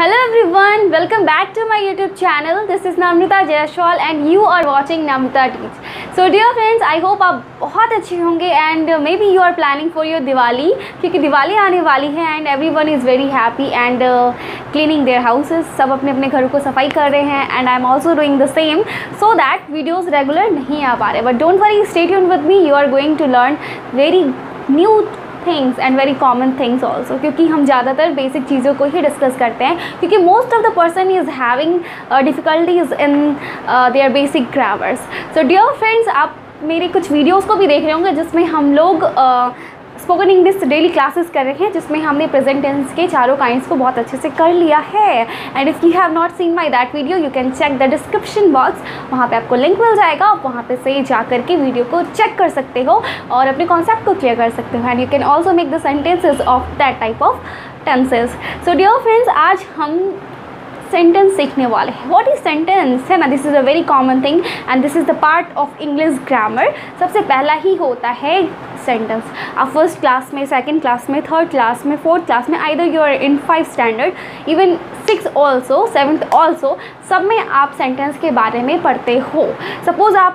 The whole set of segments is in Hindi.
Hello everyone, welcome back to my YouTube channel. This is Namrita Jaiswal and you are watching Namrita Teach. So dear friends, I hope आप बहुत अच्छे होंगे and maybe you are planning for your Diwali क्योंकि दिवाली आने वाली है and everyone is very happy and cleaning their houses. सब अपने अपने घरों को सफाई कर रहे हैं and I am also doing the same so that videos regular नहीं आ पा रहे. But don't worry, stay tuned with me. You are going to learn very new things and very common things also, क्योंकि हम ज़्यादातर बेसिक चीज़ों को ही डिस्कस करते हैं क्योंकि most of the person is having difficulties in their basic grammars. So dear friends, आप मेरे कुछ वीडियोज़ को भी देख रहे होंगे जिसमें हम लोग स्पोकन इंग्लिश डेली क्लासेस कर रहे हैं जिसमें हमने प्रेजेंट टेंस के चारों काइंड्स को बहुत अच्छे से कर लिया है. And if you have not seen my that video you can check the description box, वहाँ पे आपको लिंक मिल जाएगा. आप वहाँ पे से जा करके वीडियो को चेक कर सकते हो और अपने कॉन्सेप्ट को क्लियर कर सकते हो. And you can also make the sentences of that type of tenses. So dear friends, आज हम सेंटेंस सीखने वाले हैं. व्हाट इज सेंटेंस है ना, this is a very common thing and this is the part of English grammar. सबसे पहला ही होता है सेंटेंस. आप फर्स्ट क्लास में, सेकंड क्लास में, थर्ड क्लास में, फोर्थ क्लास में, either you are in 5 standard, even 6 also, 7th also, सब में आप सेंटेंस के बारे में पढ़ते हो. सपोज़ आप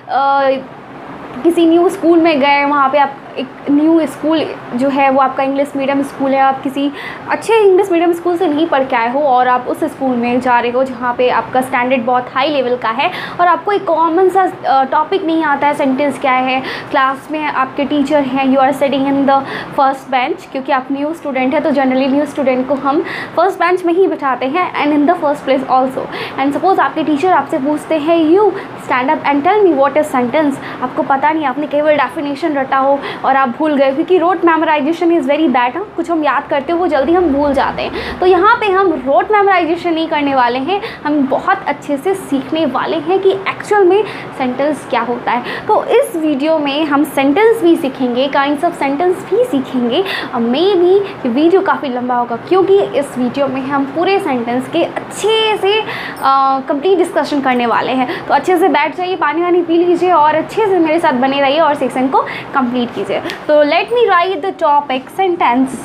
किसी न्यू स्कूल में गए, वहाँ पे आप एक न्यू स्कूल जो है वो आपका इंग्लिश मीडियम स्कूल है, आप किसी अच्छे इंग्लिश मीडियम स्कूल से नहीं पढ़ के आए हो और आप उस स्कूल में जा रहे हो जहाँ पे आपका स्टैंडर्ड बहुत हाई लेवल का है और आपको एक कॉमन सा टॉपिक नहीं आता है, सेंटेंस क्या है. क्लास में आपके टीचर हैं, you are sitting in the first bench, क्योंकि आप न्यू स्टूडेंट है तो जनरली न्यू स्टूडेंट को हम फर्स्ट बेंच में ही बिठाते हैं and in the first place also. And suppose आपके टीचर आपसे पूछते हैं you stand up and tell me what is sentence. आपको पता नहीं, आपने केवल डेफिनेशन रटा हो और आप भूल गए क्योंकि rote memorization is very bad. कुछ हम याद करते हो वो जल्दी हम भूल जाते हैं. तो यहाँ पे हम रोट मेमोराइजेशन नहीं करने वाले हैं, हम बहुत अच्छे से सीखने वाले हैं कि एक्चुअल में सेंटेंस क्या होता है. तो इस वीडियो में हम सेंटेंस भी सीखेंगे, काइंड्स ऑफ सेंटेंस भी सीखेंगे. मे बी ये वीडियो काफ़ी लंबा होगा क्योंकि इस वीडियो में हम पूरे सेंटेंस के अच्छे से कंप्लीट डिस्कशन करने वाले हैं. तो अच्छे से बैठ जाइए, पानी वानी पी लीजिए और अच्छे से मेरे साथ बने रहिए और सेक्शन को कंप्लीट कीजिए. तो let me write the topic sentence.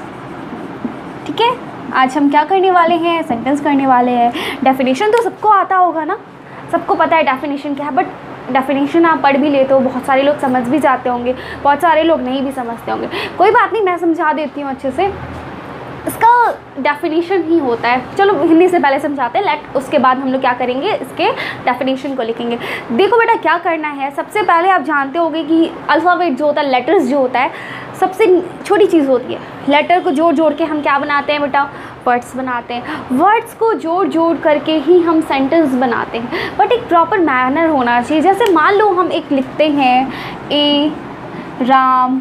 ठीक है, आज हम क्या करने वाले हैं, सेंटेंस करने वाले हैं. डेफिनेशन तो सबको आता होगा ना, सबको पता है डेफिनेशन क्या है, बट डेफिनेशन आप पढ़ भी लेते हो, बहुत सारे लोग समझ भी जाते होंगे, बहुत सारे लोग नहीं भी समझते होंगे. कोई बात नहीं, मैं समझा देती हूँ अच्छे से. इसका डेफिनेशन ही होता है, चलो हिंदी से पहले समझाते हैं, उसके बाद हम लोग क्या करेंगे, इसके डेफिनेशन को लिखेंगे. देखो बेटा क्या करना है, सबसे पहले आप जानते होंगे कि अल्फ़ाबेट जो होता है, लेटर्स जो होता है, सबसे छोटी चीज़ होती है. लेटर को जोड़ जोड़ के हम क्या बनाते हैं बेटा, वर्ड्स बनाते हैं. वर्ड्स को जोड़ जोड़ करके ही हम सेंटेंस बनाते हैं, बट एक प्रॉपर मैनर होना चाहिए. जैसे मान लो हम एक लिखते हैं, ए राम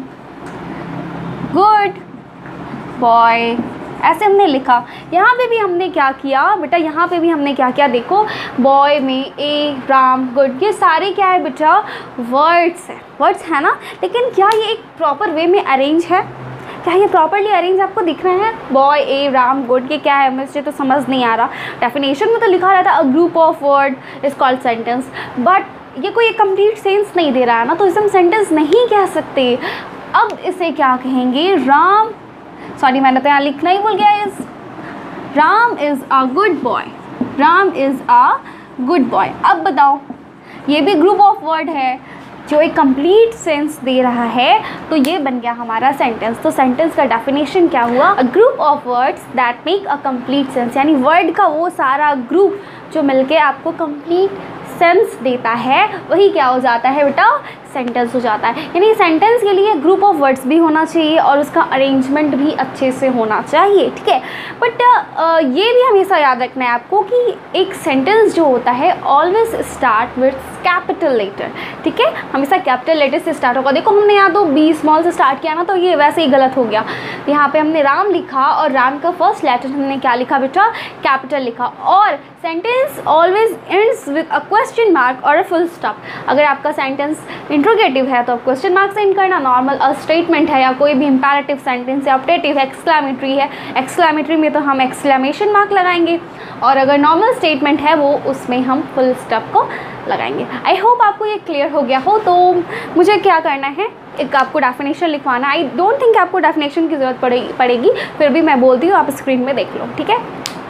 गुड बॉय, ऐसे हमने लिखा. यहाँ पे भी हमने क्या किया बेटा, यहाँ पे भी हमने क्या किया, देखो बॉय में ए राम गुड, ये सारे क्या है बेटा, वर्ड्स है, वर्ड्स है ना. लेकिन क्या ये एक प्रॉपर वे में अरेंज है, क्या ये प्रॉपरली अरेंज आपको दिख रहे हैं, बॉय ए राम गुड, ये क्या है, मुझे तो समझ नहीं आ रहा. डेफिनेशन में तो लिखा रहता है a group of word is called sentence, but ये कोई एक कंप्लीट सेंस नहीं दे रहा है ना, तो इसे हम सेंटेंस नहीं कह सकते. अब इसे क्या कहेंगे, राम, सॉरी मैंने तो यहाँ लिखना ही भूल गया, is Ram is a good boy, Ram is a good boy. अब बताओ, ये भी ग्रुप ऑफ वर्ड है जो एक कंप्लीट सेंस दे रहा है, तो ये बन गया हमारा सेंटेंस. तो सेंटेंस का डेफिनेशन क्या हुआ, a group of words that make a complete sense, यानी वर्ड का वो सारा ग्रुप जो मिलके आपको कंप्लीट सेंस देता है, वही क्या हो जाता है बेटा, सेंटेंस हो जाता है. यानी सेंटेंस के लिए ग्रुप ऑफ वर्ड्स भी होना चाहिए और उसका अरेंजमेंट भी अच्छे से होना चाहिए. ठीक है, बट ये भी हमेशा याद रखना है आपको कि एक सेंटेंस जो होता है always start with capital letter. ठीक है, हमेशा कैपिटल लेटर से स्टार्ट होगा. देखो हमने यहाँ तो बी स्मॉल से स्टार्ट किया ना, तो ये वैसे ही गलत हो गया. यहाँ पे हमने राम लिखा और राम का फर्स्ट लेटर हमने क्या लिखा बेटा, कैपिटल लिखा. और sentence always ends with a question mark और अ फुल स्टॉप. अगर आपका सेंटेंस इंट्रोगेटिव है तो आप क्वेश्चन मार्क से एंड करना. नॉर्मल अ स्टेटमेंट है या कोई भी इंपैरेटिव सेंटेंस है, ऑप्टेटिव है, एक्सक्लेमेटरी है, एक्सक्लेमेटरी में तो हम एक्सक्लेमेशन मार्क लगाएंगे, और अगर नॉर्मल स्टेटमेंट है वो उसमें हम फुल स्टॉप को लगाएंगे. आई होप आपको ये क्लियर हो गया हो. तो मुझे क्या करना है, एक आपको डेफिनेशन लिखवाना. आई डोंट थिंक आपको डेफिनेशन की ज़रूरत पड़ेगी, फिर भी मैं बोलती हूँ, आप स्क्रीन में देख लो. ठीक है,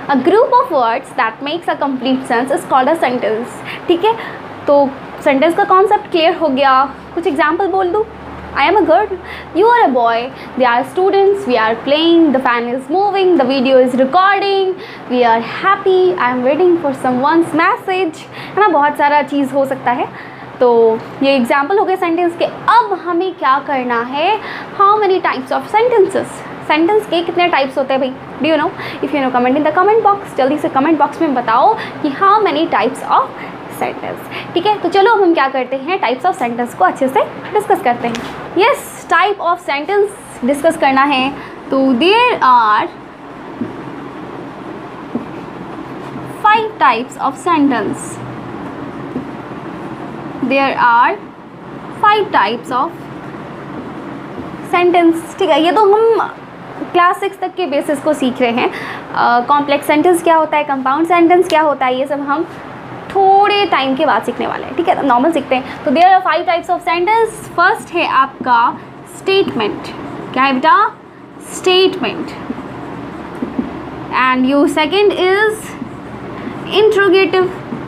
a group of words that makes a complete sense is called a sentence. ठीक है, तो सेंटेंस का कॉन्सेप्ट क्लियर हो गया। कुछ एग्जाम्पल बोल दूँ? I am a girl, you are a boy, they are students, we are playing, the fan is moving, the video is recording, we are happy, I am waiting for someone's message, है ना, बहुत सारा चीज़ हो सकता है। तो ये एग्जाम्पल हो गए सेंटेंस के। अब हमें क्या करना है, how many types of sentences, sentence के कितने टाइप्स होते हैं भाई, do you know? If you know comment in the comment box, जल्दी से कमेंट बॉक्स में बताओ कि how many types of sentence. ठीक है, तो चलो अब हम क्या करते हैं, टाइप्स ऑफ सेंटेंस को अच्छे से डिस्कस करते हैं। Yes, type of sentence discuss करना है। तो there are 5 types of sentence, there are 5 types of sentence. ठीक है, ये तो हम क्लास 6 तक के बेसिस को सीख रहे हैं। कॉम्प्लेक्स सेंटेंस क्या होता है, कंपाउंड सेंटेंस क्या होता है, ये सब हम थोड़े टाइम के बाद सीखने वाले हैं। ठीक है, तो नॉर्मल सीखते हैं। तो there are 5 types of sentence. First है आपका स्टेटमेंट। क्या है बेटा? Statement. And your second is interrogative.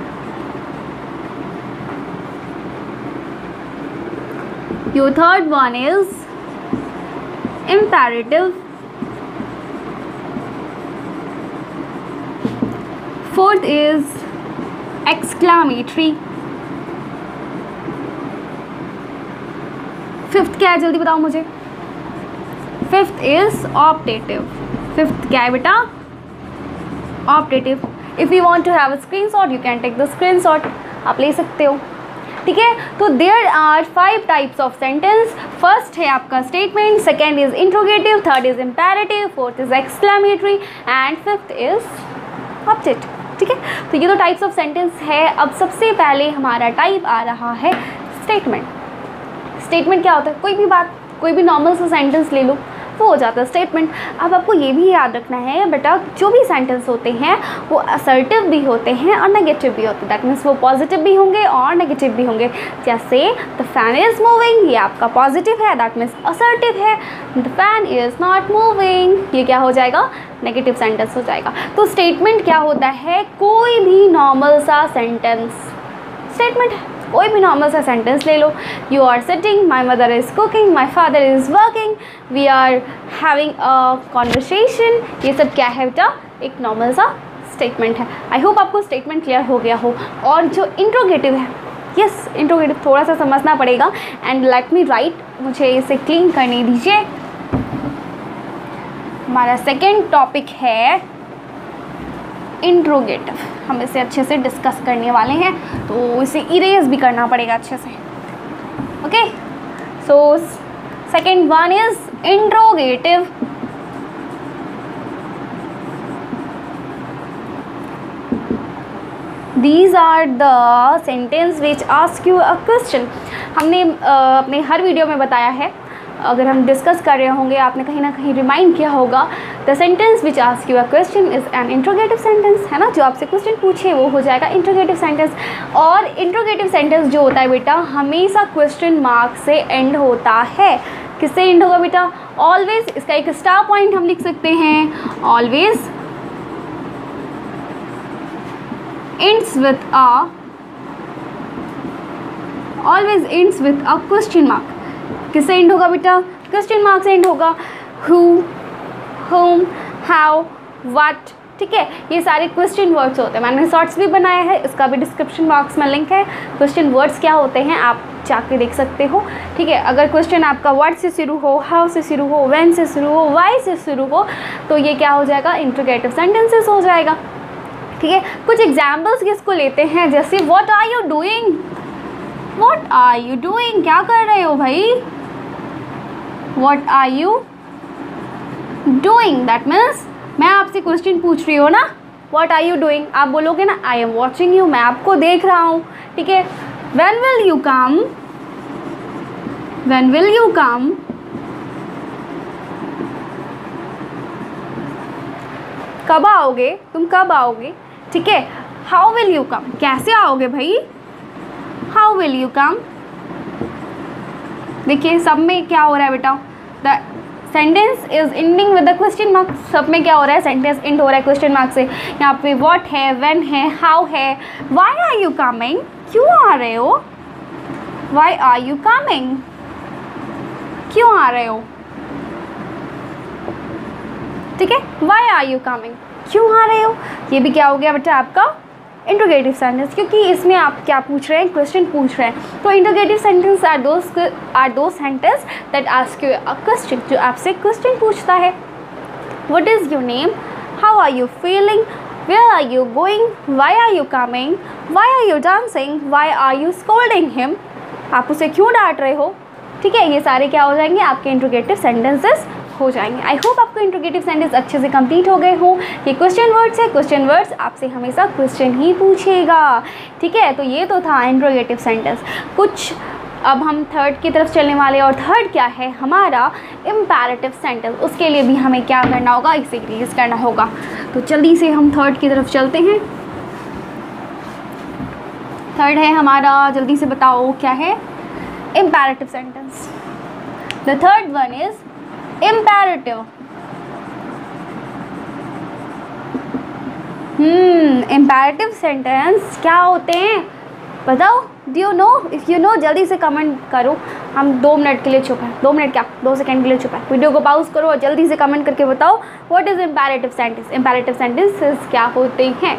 Your third one is imperative. Fourth is exclamatory. Fifth क्या है, जल्दी बताओ मुझे? Fifth is optative. फिफ्थ क्या है बेटा? Optative. If you want to have a screenshot you can take the screenshot, आप ले सकते हो। ठीक है, तो there are 5 types of sentence. First है आपका statement, second is interrogative, third is imperative, fourth is exclamatory and fifth is object. ठीक है, तो ये तो टाइप्स ऑफ सेंटेंस है। अब सबसे पहले हमारा टाइप आ रहा है स्टेटमेंट। स्टेटमेंट क्या होता है? कोई भी बात, कोई भी नॉर्मल सा सेंटेंस ले लो, वो हो जाता है स्टेटमेंट। अब आपको ये भी याद रखना है बेटा, जो भी सेंटेंस होते हैं वो असर्टिव भी होते हैं और नेगेटिव भी होते हैं। दैट मीन्स वो पॉजिटिव भी होंगे और नेगेटिव भी होंगे। जैसे द फैन इज़ मूविंग, ये आपका पॉजिटिव है, दैट मीन्स असर्टिव है। The fan is not moving, ये क्या हो जाएगा? नेगेटिव सेंटेंस हो जाएगा। तो स्टेटमेंट क्या होता है? कोई भी नॉर्मल सा सेंटेंस स्टेटमेंट है। कोई भी नॉर्मल सा सेंटेंस ले लो, you are sitting, my mother is cooking, my father is working, we are having a conversation, ये सब क्या है बेटा? एक नॉर्मल सा स्टेटमेंट है। आई होप आपको स्टेटमेंट क्लियर हो गया हो। और जो इंट्रोगेटिव है, यस इंट्रोगेटिव थोड़ा सा समझना पड़ेगा। एंड लेट मी राइट, मुझे इसे क्लीन करने दीजिए। हमारा सेकेंड टॉपिक है इंट्रोगेटिव, हम इसे अच्छे से डिस्कस करने वाले हैं, तो इसे इरेज भी करना पड़ेगा अच्छे से। Okay, so second one is interrogative. These are the sentence which ask you a question। हमने अपने हर वीडियो में बताया है, अगर हम डिस्कस कर रहे होंगे आपने कहीं ना कहीं रिमाइंड किया होगा, the sentence which ask you a question is an interrogative sentence, है ना। जो आपसे क्वेश्चन पूछे वो हो जाएगा इंट्रोगेटिव सेंटेंस। और इंट्रोगेटिव सेंटेंस जो होता है बेटा, हमेशा क्वेश्चन मार्क से एंड होता है। किससे एंड होगा बेटा? ऑलवेज। इसका एक स्टार पॉइंट हम लिख सकते हैं, always ends with a question mark। किससे एंड होगा बेटा? क्वेश्चन मार्क से एंड होगा। Who, whom, how, what। ठीक है, ये सारे क्वेश्चन वर्ड्स होते हैं। मैंने शॉर्ट्स भी बनाया है, इसका भी डिस्क्रिप्शन बॉक्स में लिंक है। क्वेश्चन वर्ड्स क्या होते हैं आप जाके देख सकते हो। ठीक है, अगर क्वेश्चन आपका व्हाट से शुरू हो, हाउ से शुरू हो, व्हेन से शुरू हो, व्हाई से शुरू हो, तो ये क्या हो जाएगा? इंट्रोगेटिव सेंटेंसेस हो जाएगा। ठीक है, कुछ एग्जाम्पल्स किसको लेते हैं, जैसे what are you doing, what are you doing, क्या कर रहे हो भाई? What are you doing, that means मैं आपसे क्वेश्चन पूछ रही हूँ ना, व्हाट आर यू डूइंग, आप बोलोगे ना आई एम वॉचिंग यू, मैं आपको देख रहा हूँ। ठीक है, when will you come, when will you come, कब आओगे, तुम कब आओगे। ठीक है, हाउ विल यू कम, कैसे आओगे भाई, हाउ विल यू कम। देखिए सब में क्या हो रहा है बेटा, the sentence is ending with the question mark. सब में क्या हो रहा है, सेंटेंस एंड हो रहा है क्वेश्चन मार्क से। यहाँ पे व्हाट है, व्हेन है, हाउ है, व्हाई आर यू कमिंग, क्यों आ रहे हो, व्हाई आर यू कमिंग, क्यों आ रहे हो, ठीक है, व्हाई आर यू कमिंग, क्यों आ रहे हो। ये भी क्या हो गया बेटा आपका इंट्रोगेटिव सेंटेंस, क्योंकि इसमें आप क्या पूछ रहे हैं, क्वेश्चन पूछ रहे हैं। तो interrogative sentence are those sentence that ask you a question, जो आपसे क्वेश्चन पूछता है। What is your name, how are you feeling, where are you going, why are you coming, why are you dancing, why are you scolding him, आप उसे क्यों डांट रहे हो, ठीक है। ये सारे क्या हो जाएंगे, आपके इंट्रोगेटिव सेंटेंसेस हो जाएंगे। आई होप आपको इंट्रोगेटिव सेंटेंस अच्छे से कंप्लीट हो गए हों। ये क्वेश्चन वर्ड्स है, क्वेश्चन वर्ड्स आपसे हमेशा क्वेश्चन ही पूछेगा, ठीक है। तो ये तो था इंट्रोगेटिव सेंटेंस कुछ। अब हम थर्ड की तरफ चलने वाले हैं, और थर्ड क्या है हमारा इम्पेरेटिव सेंटेंस। उसके लिए भी हमें क्या करना होगा, इसे रिलीज करना होगा। तो जल्दी से हम थर्ड की तरफ चलते हैं। थर्ड है हमारा, जल्दी से बताओ क्या है, imperative sentence. The third one is imperative। imperative sentence क्या होते हैं बताओ, do you know, if you know जल्दी से कमेंट करो। हम 2 मिनट के लिए चुप हैं, 2 मिनट क्या 2 सेकंड के लिए चुप है। वीडियो को पॉज करो और जल्दी से कमेंट करके बताओ what is imperative sentence. imperative sentences क्या होते हैं।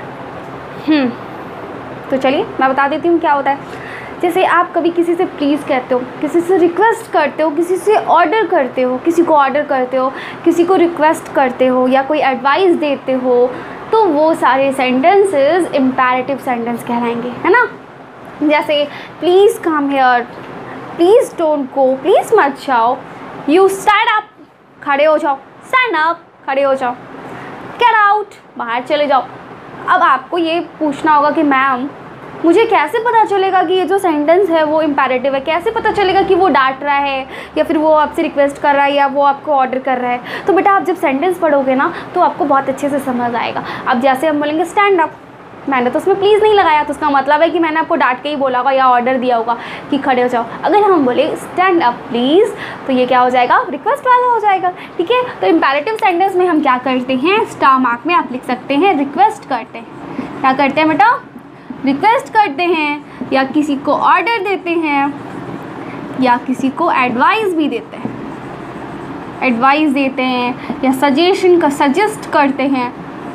तो चलिए मैं बता देती हूँ क्या होता है। जैसे आप कभी किसी से प्लीज़ कहते हो, किसी से रिक्वेस्ट करते हो, किसी से ऑर्डर करते हो, किसी को ऑर्डर करते हो, किसी को रिक्वेस्ट करते हो, या कोई एडवाइस देते हो, तो वो सारे सेंटेंसेस इम्पेरेटिव सेंटेंस कहलाएंगे, है ना। जैसे please come here, please don't go, please मत जाओ, यू स्टैंड अप, खड़े हो जाओ, स्टैंड अप, खड़े हो जाओ, गेट आउट, बाहर चले जाओ। अब आपको ये पूछना होगा कि मैम मुझे कैसे पता चलेगा कि ये जो सेंटेंस है वो इम्पेरेटिव है, कैसे पता चलेगा कि वो डांट रहा है या फिर वो आपसे रिक्वेस्ट कर रहा है या वो आपको ऑर्डर कर रहा है। तो बेटा आप जब सेंटेंस पढ़ोगे ना तो आपको बहुत अच्छे से समझ आएगा। अब जैसे हम बोलेंगे स्टैंड अप, मैंने तो उसमें प्लीज़ नहीं लगाया, तो उसका मतलब है कि मैंने आपको डांट के ही बोला होगा या ऑर्डर दिया होगा कि खड़े हो जाओ। अगर हम बोले स्टैंड अप प्लीज़, तो ये क्या हो जाएगा, रिक्वेस्ट वाला हो जाएगा, ठीक है। तो इम्पेरेटिव सेंटेंस में हम क्या करते हैं, स्टार मार्क में आप लिख सकते हैं रिक्वेस्ट करते हैं। क्या करते हैं बेटा, रिक्वेस्ट करते हैं, या किसी को ऑर्डर देते हैं, या किसी को एडवाइस भी देते हैं, एडवाइस देते हैं, या सजेशन का सजेस्ट करते हैं,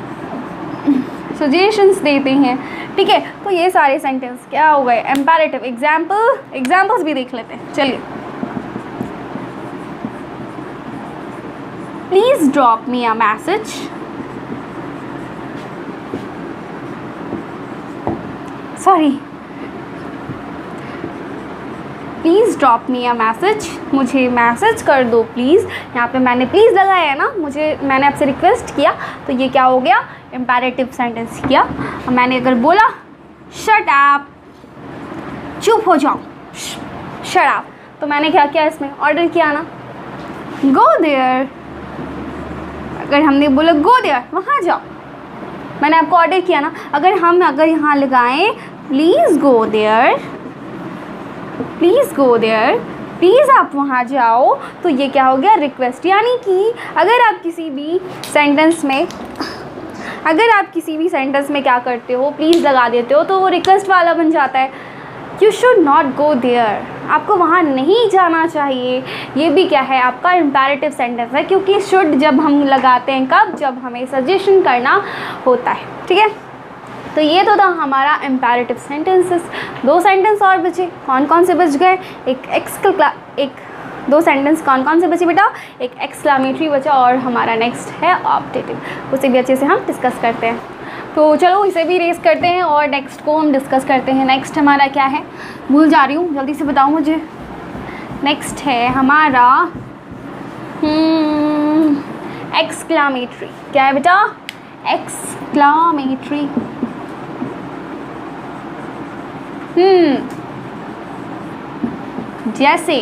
सजेशंस देते हैं, ठीक है। तो ये सारे सेंटेंस क्या हो गए, इम्पेरेटिव। एग्जाम्पल्स भी देख लेते हैं, चलिए। Please drop me a message, sorry, please drop me a message, मुझे मैसेज कर दो प्लीज़। यहाँ पे मैंने प्लीज़ लगाया है ना, मैंने आपसे रिक्वेस्ट किया, तो ये क्या हो गया, इम्पेरेटिव सेंटेंस किया। और मैंने अगर बोला शट अप, चुप हो जाओ, शट अप, तो मैंने क्या किया, इसमें ऑर्डर किया ना, गो देयर। अगर हमने बोला गो देयर, वहाँ जाओ, मैंने आपको ऑर्डर किया ना। अगर यहाँ लगाएं please go there, please go there, please आप वहाँ जाओ, तो ये क्या हो गया, रिक्वेस्ट। यानी कि अगर आप किसी भी सेंटेंस में क्या करते हो, प्लीज़ लगा देते हो, तो वो रिक्वेस्ट वाला बन जाता है। You should not go there, आपको वहाँ नहीं जाना चाहिए। ये भी क्या है, आपका इम्पेरेटिव सेंटेंस है, क्योंकि शुड जब हम लगाते हैं कब, जब हमें सजेशन करना होता है, ठीक है। तो ये तो था हमारा इम्पेरेटिव सेंटेंसेस। 2 सेंटेंस और बचे, कौन कौन से बच गए, दो सेंटेंस कौन कौन से बचे बेटा, एक एक्सक्लेमेटरी बचा और हमारा नेक्स्ट है ऑब्जेक्टिव, उसे भी अच्छे से हम डिस्कस करते हैं। तो चलो इसे भी रेस करते हैं और नेक्स्ट को हम डिस्कस करते हैं। नेक्स्ट हमारा क्या है, भूल जा रही हूँ, जल्दी से बताओ मुझे। नेक्स्ट है हमारा एक्सक्लेमेटरी। क्या है बेटा, एक्सक्लेमेटरी। जैसे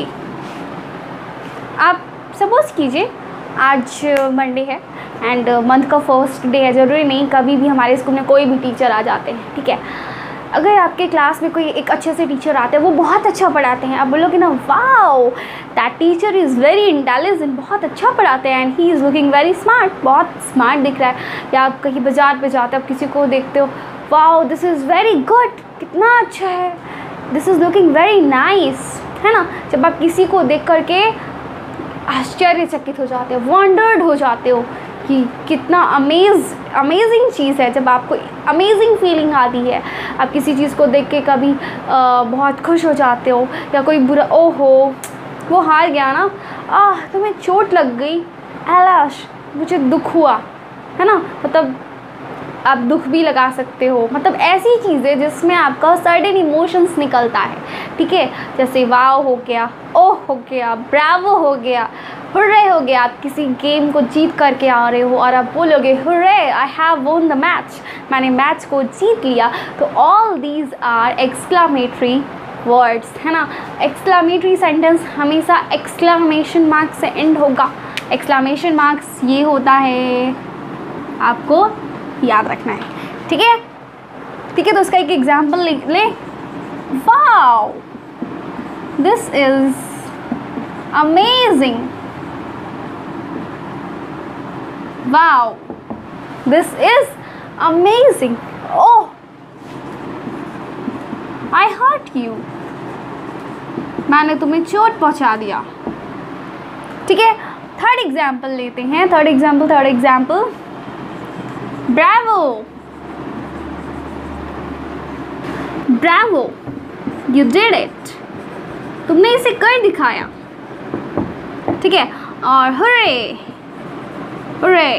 आप सपोज कीजिए आज मंडे है एंड मंथ का फर्स्ट डे है, ज़रूरी नहीं, कभी भी हमारे स्कूल में कोई भी टीचर आ जाते हैं, ठीक है। अगर आपके क्लास में कोई एक अच्छे से टीचर आते हैं, वो बहुत अच्छा पढ़ाते हैं, आप बोलोगे ना wow that teacher is very intelligent, बहुत अच्छा पढ़ाते हैं and he is looking very smart, बहुत स्मार्ट दिख रहा है। या आप कहीं बाजार पे जाते हो, आप किसी को देखते हो, wow this is very good, कितना अच्छा है, this is looking very nice, है ना। जब आप किसी को देख करके आश्चर्यचकित हो जाते हो, वंडर्ड हो जाते हो कि कितना अमेजिंग चीज़ है, जब आपको अमेजिंग फीलिंग आती है, आप किसी चीज़ को देख के कभी बहुत खुश हो जाते हो, या कोई बुरा, ओहो वो हार गया ना, तुम्हें चोट लग गई, ऐलाश मुझे दुख हुआ, है ना, मतलब आप दुख भी लगा सकते हो, मतलब ऐसी चीज़ें जिसमें आपका सर्टेन इमोशंस निकलता है, ठीक है। जैसे वाव हो गया, ओह हो गया, ब्रावो हो गया, हुर्रे हो गया, आप किसी गेम को जीत करके आ रहे हो और आप बोलोगे hurray I have won the match, मैंने मैच को जीत लिया। तो all these are exclamatory words, है ना। एक्सक्लामेटरी सेंटेंस हमेशा एक्सक्लामेशन मार्क्स से एंड होगा। एक्सक्लामेशन मार्क्स ये होता है, आपको याद रखना है, ठीक है, ठीक है। तो उसका एक एग्जाम्पल ले, wow this is amazing, wow this is amazing, oh I hurt you, मैंने तुम्हें चोट पहुंचा दिया, ठीक है। थर्ड एग्जाम्पल लेते हैं, third example bravo, bravo you did it, तुमने इसे कर दिखाया, ठीक है। और hurray, hurray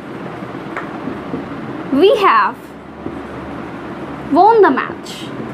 we have won the match,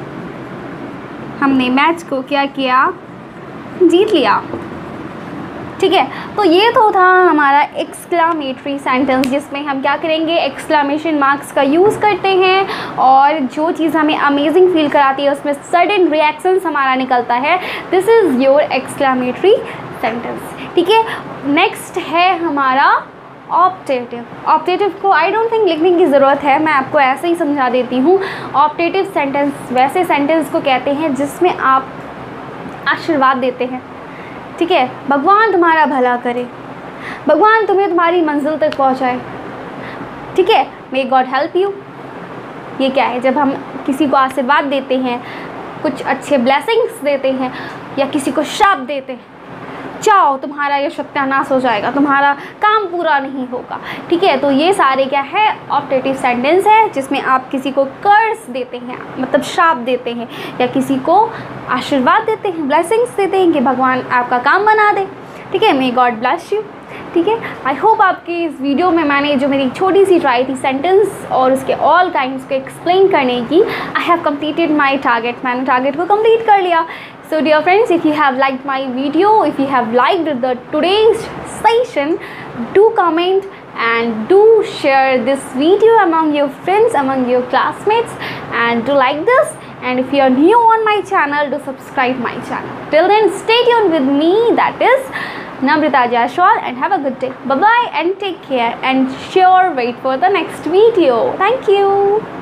हमने मैच को क्या किया, जीत लिया, ठीक है। तो ये तो था हमारा एक्सक्लामेटरी सेंटेंस, जिसमें हम क्या करेंगे, एक्सक्लामेशन मार्क्स का यूज़ करते हैं और जो चीज़ हमें अमेजिंग फील कराती है उसमें सडन रिएक्शंस हमारा निकलता है, this is your exclamatory sentence, ठीक है। नेक्स्ट है हमारा ऑप्टेटिव। ऑप्टेटिव को आई डोंट थिंक लिखने की ज़रूरत है, मैं आपको ऐसे ही समझा देती हूँ। ऑप्टेटिव सेंटेंस वैसे सेंटेंस को कहते हैं जिसमें आप आशीर्वाद देते हैं, ठीक है। भगवान तुम्हारा भला करे, भगवान तुम्हें तुम्हारी मंजिल तक पहुंचाए, ठीक है, मे गॉड हेल्प यू। ये क्या है, जब हम किसी को आशीर्वाद देते हैं, कुछ अच्छे ब्लेसिंग्स देते हैं, या किसी को शाप देते हैं, जाओ तुम्हारा ये सत्यानाश हो जाएगा, तुम्हारा काम पूरा नहीं होगा, ठीक है। तो ये सारे क्या है, ऑप्टेटिव सेंटेंस है, जिसमें आप किसी को कर्स देते हैं, मतलब शाप देते हैं, या किसी को आशीर्वाद देते हैं, ब्लेसिंग्स देते हैं कि भगवान आपका काम बना दे, ठीक है, मे गॉड ब्लेस यू, ठीक है। आई होप आपकी इस वीडियो में मैंने जो मेरी छोटी सी ट्राई थी सेंटेंस और उसके ऑल काइंड्स को एक्सप्लेन करने की, I have completed my target, मैंने टारगेट को कंप्लीट कर लिया। So dear friends, if you have liked my video, if you have liked the today's session, do comment and do share this video among your friends, among your classmates, and do like this. And if you are new on my channel, do subscribe my channel. Till then, stay tuned with me, that is Namrita Jaiswal, and have a good day. Bye bye and take care, and sure wait for the next video. Thank you.